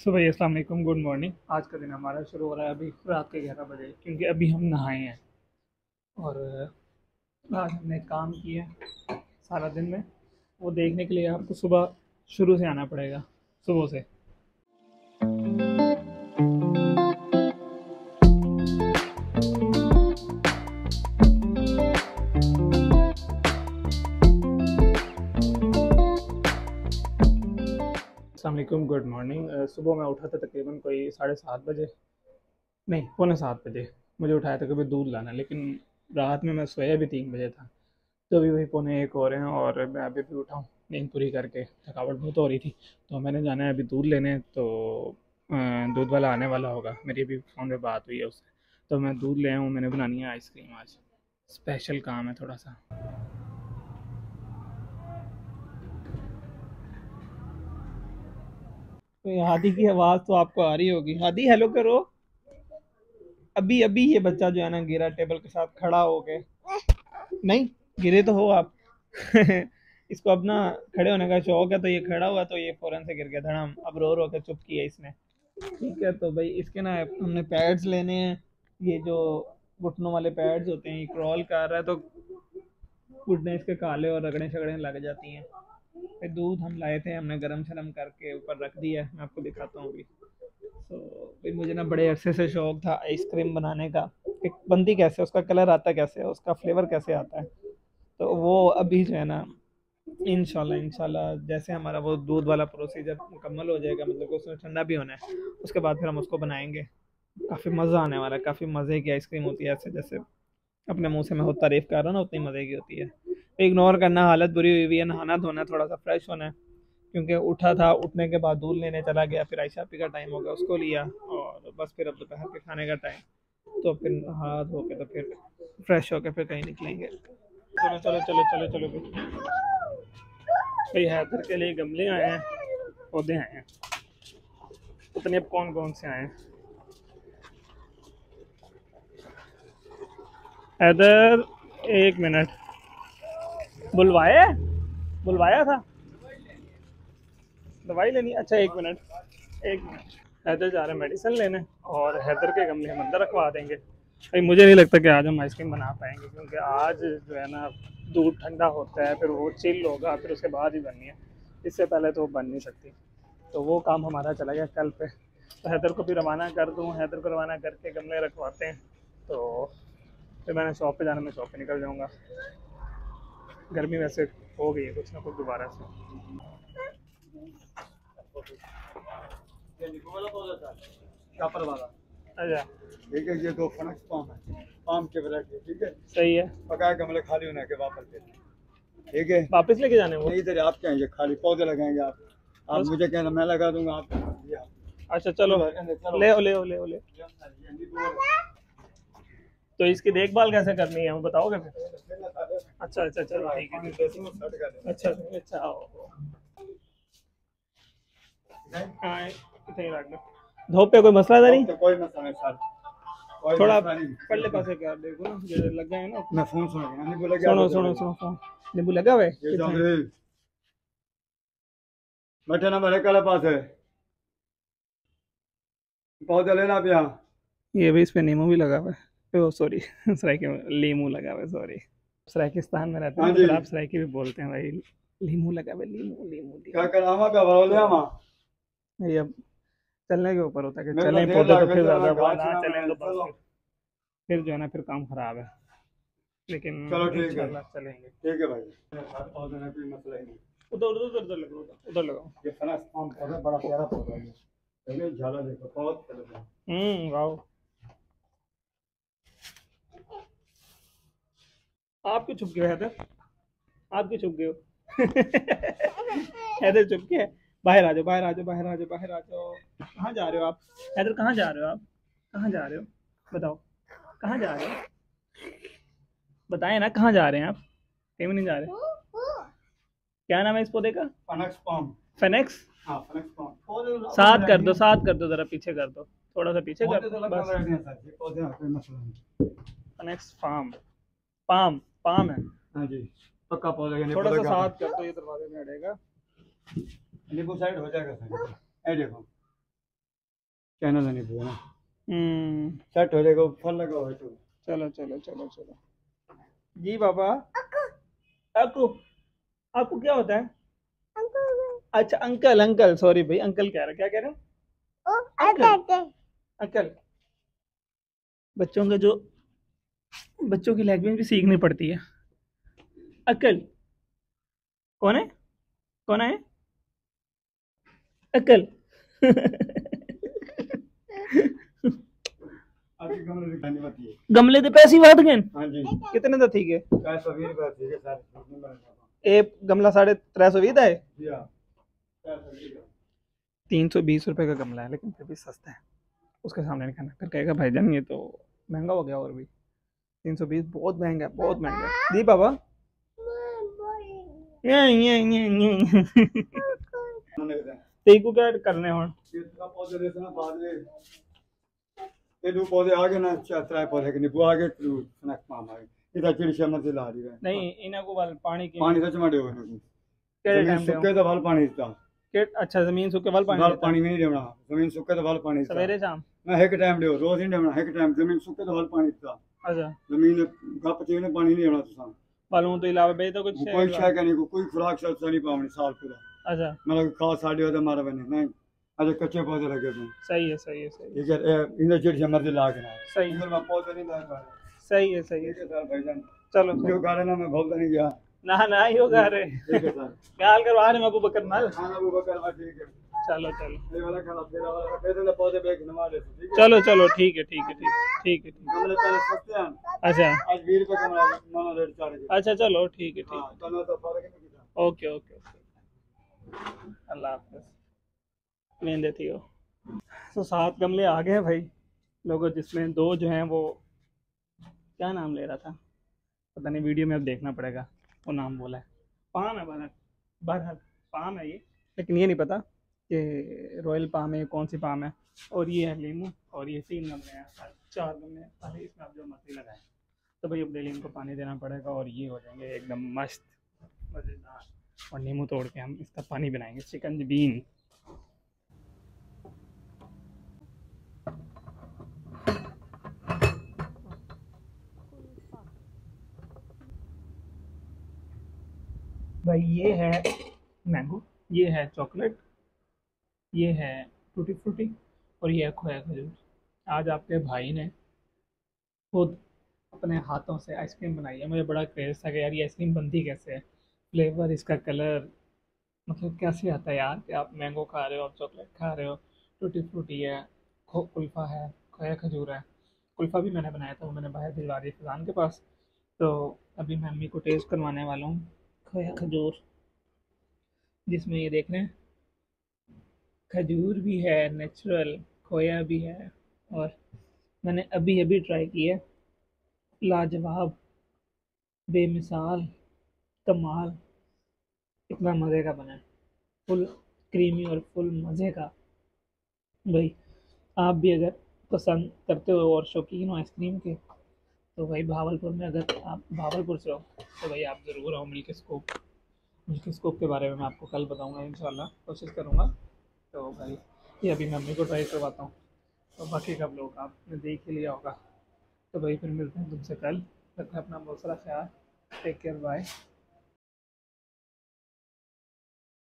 सो भाई अस्सलाम वालेकुम, गुड मॉर्निंग। आज का दिन हमारा शुरू हो रहा है अभी रात के 11 बजे, क्योंकि अभी हम नहाए हैं। और आज हमने काम किया सारा दिन में, वो देखने के लिए आपको सुबह शुरू से आना पड़ेगा, सुबह से। अस्सलाम वालेकुम, गुड मॉर्निंग। सुबह मैं उठा था तकरीबन कोई 7:30 बजे, नहीं, पौने 7 बजे। मुझे उठाया था कभी दूध लाना, लेकिन रात में मैं सोया भी 3 बजे था। तो अभी वही पौने 1 हो रहे हैं और मैं अभी भी उठा हूँ नींद पूरी करके। थकावट बहुत हो रही थी, तो मैंने जाना है अभी दूध लेने। तो अ, दूध वाला आने वाला होगा, मेरी अभी फ़ोन पे बात हुई है उससे। तो मैं दूध ले आया हूँ, मैंने बनानी है आइसक्रीम आज। स्पेशल काम है थोड़ा सा। तो हादी की आवाज़ तो आपको आ रही होगी। हादी, हेलो करो। अभी अभी ये बच्चा जो है ना, गिरा टेबल के साथ खड़ा हो के। नहीं, गिरे तो हो आप। इसको अब ना खड़े होने का शौक है, तो ये खड़ा हुआ तो ये फौरन से गिर गया धड़ाम। अब रो रो के चुप किया इसने। ठीक है, तो भाई इसके ना हमने पैड्स लेने हैं। ये जो घुटनों वाले पैड्स होते हैं, ये क्रॉल कर रहा है तो घुटने इसके काले और रगड़े शगड़े लग जाती हैं। फिर दूध हम लाए थे, हमने गरम शरम करके ऊपर रख दिया है, मैं आपको दिखाता हूँ अभी। तो भाई मुझे ना बड़े अरसे से शौक था आइसक्रीम बनाने का। एक बनती कैसे, उसका कलर आता कैसे है, उसका फ्लेवर कैसे आता है। तो वो अभी जो है ना, इंशाल्लाह इंशाल्लाह जैसे हमारा वो दूध वाला प्रोसीजर मुकम्मल हो जाएगा, मतलब कि उसमें ठंडा भी होना है, उसके बाद फिर हम उसको बनाएंगे। काफ़ी मज़ा आने वाला है। काफ़ी मज़े की आइसक्रीम होती है, ऐसे जैसे अपने मुंह से मैं खुद तारीफ कर रहा हूँ ना, उतनी मज़े की होती है। इग्नोर करना, हालत बुरी हुई हुई है, नहाना धोना, थोड़ा सा फ्रेश होना है। क्योंकि उठा था, उठने के बाद दूध लेने चला गया, फिर आयशा पी का टाइम हो गया, उसको लिया। और बस फिर अब दोपहर के खाने का टाइम। तो फिर नहा धो के तो फिर फ्रेश होके फिर कहीं निकलेंगे। चलो चलो चलो चलो चलो भाई, हैदर के लिए गमले आए हैं, पौधे आए हैं। पता नहीं अब कौन कौन से आए हैं। हैदर, 1 मिनट। बुलवाए, बुलवाया था दवाई लेनी। अच्छा, 1 मिनट, 1 मिनट। हैदर जा रहे हैं मेडिसिन लेने, और हैदर के गमले हम अंदर रखवा देंगे। भाई मुझे नहीं लगता कि आज हम आइसक्रीम बना पाएंगे, क्योंकि आज जो है ना, दूध ठंडा होता है, फिर वो चिल होगा, फिर उसके बाद ही बननी है। इससे पहले तो बन नहीं सकती। तो वो काम हमारा चला गया कल पे। तो हैदर को भी रवाना कर दूँ, हैदर को रवाना करके गमले रखवाते हैं। तो फिर मैंने शॉप पे जाना, मैं शॉप पे निकल जाऊँगा। गर्मी वैसे हो गई है कुछ ना कुछ दोबारा से। कापर वाला। अच्छा, ठीक है, ये दो फनक्स पाम है, पाम के वैरायटी। ठीक है, सही है। पकाए गमले खाली होने के वापस के। ठीक है, वापस लेके जाने वो। नहीं इधर आपके हैं, ये खाली पौधे लगाएंगे आप बस। मुझे कहना, मैं लगा दूंगा आप ये आप। अच्छा चलो, चलो ले ओ ले ओ ले ओ ले। तो इसकी देखभाल कैसे करनी है, वो बताओगे फिर। अच्छा अच्छा, चलो ठीक है। अच्छा अच्छा, आओ। हाँ, इतना ही रख दो। धूप पे कोई मसला था नहीं। कोई मसला नहीं सर, कोई थोड़ा मसला नहीं। पल्ले पासे कर देखो ना, जो लग गए ना। मैं फोन सुन रहा हूँ, बोला क्या सुनो सुनो सुनो फोन। नींबू लगा हुआ है ये कितना है? चौधरी बैठे ना मेरे कल पास है, पौधे लेना आप यहाँ। ये भी, इस पे नींबू भी लगा हुआ है। ओ सॉरी, सराइकी में लीमू लगा हुआ है, सॉरी। सराइकिस्तान में रहते हैं हाँ ना, तो जी, फिर आप सराइकी भी बोलते हैं भाई। लीमू लगा हुआ है, लीमू लीमू क्या लीमू। कर आमा का भाव ले आमा। ये अब चलने के ऊपर होता है कि मेरे को चलें देर पौधे तो लग फिर गई, ज़्यादा, मैं वो घास ना ना चलें मैं तो बस चलो। फिर जो है ना, फिर काम खराब है। लेकिन चलो ठीक है, इंशाल्लाह चलेंगे। ठीक है भाई, पौधे में कोई मसला ही नहीं। उधर उधर उधर उधर लगाओ, उधर लगाओ। ये फना आम पौधा बड़ा प्यारा पौधा है, ये झाला देखो बहुत प्यारा है। वाह। आप क्यों छुप गए हो हैदर? आप क्यों छुप गए हो? हैदर छुप के है। बाहर आ जाओ, बाहर आ जाओ, बाहर आ जाओ, बाहर आ जाओ। कहाँ जा रहे हो आप? हैदर कहाँ जा रहे हो आप? कहाँ जा रहे हो? बताओ, कहाँ जा रहे हो? बताएं ना, कहाँ जा रहे हैं आप? कहीं भी नहीं जा रहे। क्या नाम है इस पौधे का? Phoenix palm. फेनेक्स। हाँ फनक्स पाम, पौधे तो अलग साथ कर वैरायटी दो, है। साथ कर दो, जरा पीछे कर दो, थोड़ा सा पीछे कर पौधे तो दो अलग बस। वैरायटी है सर, ये पौधे में कोई मसला नहीं। फेनेक्स फार्म। पाम, पाम है। हाँ जी, पक्का पौधा है, थोड़ा सा पौधा क्या साथ कर दो, ये दरवाजे में अड़ेगा। नींबू साइड हो जाएगा सर, ये देखो। चैनल नहीं पूरा हम्म। सेट हो जाएगा, फल लगा हुआ है तो। चलो चलो चलो चलो। जी बाबा। आपको आपको क्या होता है? अच्छा अंकल, अंकल सॉरी भाई, अंकल कह रहे, क्या कह रहे हैं? Uncle, uncle. बच्चों का जो बच्चों की लैंग्वेज भी सीखनी पड़ती है। अंकल। कौन है? कौन है? अंकल। आपकी गमले दिखानी होती है। गमले दे पैसे बात गए? हाँ जी। कितने दा ठीक है? 420 रुपए ठीक है सर। एक गमला 350 है। जी हाँ, 420 का। 320 रुपए का गमला है, लेकिन फिर भी सस्ता है। उसके सामने नहीं खाना, फिर कहेगा भाईजान ये तो महंगा हो गया। और भी 320 बहुत महंगा है, बहुत महंगा है। दी बाबा। तेरे को क्या करने हो? इसका पौधे देते ना बाद में, ये दो पौधे आगे ना, चार त्रै पौधे के नींबू आगे तू स्नैक पाम आगे इधर चिड़ी शमन से ला रही है। नहीं इन्हें को वाल पानी की पानी सच में दे हो केड़े जमीन टाइम पे सुक्के तो वाल पानी देता। अच्छा जमीन सूखे वाल पानी वाल देता? पानी में नहीं देना, जमीन सुक्के तो वाल पानी देता। सवेरे शाम? मैं एक टाइम दे रोज नहीं देना, एक टाइम जमीन सुक्के तो वाल पानी देता। अच्छा। जमीन गप चीने पानी नहीं देना तुसा। वालों तो इलावा बेच तो कुछ कोई शय का नहीं, कोई खुराक शर्त नहीं पावनी साल पूरा। अच्छा मतलब खास साड़ी होता मारा बने नहीं, अरे कच्चे पौधे लगे थे। सही है सही है सही है ठीक है, इन्हें चिड़ी शमन से ला के ना सही इधर मैं पौधे नहीं लगा। सही है सही है। ठीक है सर भाईजान, चलो जो कारण है मैं भूलता नहीं गया। ना ना यो गा रहे ठीक है सर। ख्याल करवा रहे अबू बकर नाल। खाना वो बकर हाँ ठीक है। चलो चलो ये वाला खाना फिर वाला पैसे ना पौधे बैग नवा दे ठीक है। चलो चलो ठीक है ठीक है ठीक है ठीक है ठीक है। हमने पहले सस्ते हैं, अच्छा आज 20 रुपए कमा माना रेट चार के। अच्छा चलो ठीक है ठीक हाँ है। तना तो फर्क नहीं किया। Okay okay okay. अल्लाह हाफिज। लेन देती हो। तो 7 गमले आ गए हैं भाई लोगों, जिसमें 2 जो हैं वो क्या नाम ले रहा था पता नहीं, वीडियो में अब देखना पड़ेगा। वो नाम बोला है पाम है, बहरहाल बहरहाल पाम है ये, लेकिन ये नहीं पता कि रॉयल पाम है कौन सी पाम है। और ये है लीमू, और ये 3 गमले हैं, 4 गमले हैं। पहले इसमें आप जो मर्जी लगाएं। तो भाई अब डेली इनको पानी देना पड़ेगा और ये हो जाएंगे एकदम मस्त मज़ेदार। और नींबू तोड़ के हम इसका पानी बनाएंगे, शिकंजी। भाई ये है मैंगो, ये है चॉकलेट, ये है टूटी फ्रूटी, और ये है खोया खजूर। आज आपके भाई ने खुद अपने हाथों से आइसक्रीम बनाई है। मुझे बड़ा क्रेज था कि यार ये आइसक्रीम बनती कैसे है, फ्लेवर इसका, कलर, मतलब कैसे आता है यार कि आप मैंगो खा रहे हो और चॉकलेट खा रहे हो, टूटी फ्रूटी है, कुल्फ़ा है, खोया खजूर है। कुल्फ़ा भी मैंने बनाया था, वो मैंने बाहर भिजवा दी फैज़ान के पास। तो अभी मैं मम्मी को टेस्ट करवाने वाला हूँ खोया खजूर, जिसमें ये देख रहे हैं खजूर भी है नेचुरल, खोया भी है। और मैंने अभी अभी ट्राई किया, लाजवाब, बेमिसाल, कमाल, इतना मज़े का बना है, फुल क्रीमी और फुल मज़े का। भाई आप भी अगर पसंद करते हो और शौकीन हो आइसक्रीम के, तो भाई भावलपुर में, अगर आप भावलपुर से हो तो भाई आप ज़रूर आओ मिल्की स्कूप। मिल्की स्कूप के बारे में मैं आपको कल बताऊंगा, इंशाल्लाह कोशिश करूंगा। तो भाई ये अभी मैं मम्मी को ट्राई करवाता हूँ, तो बाकी का लोग आपने देख ही लिया होगा। तो भाई फिर मिलते हैं तुमसे कल। रखना अपना बहुत सारा ख्याल। Take care, bye.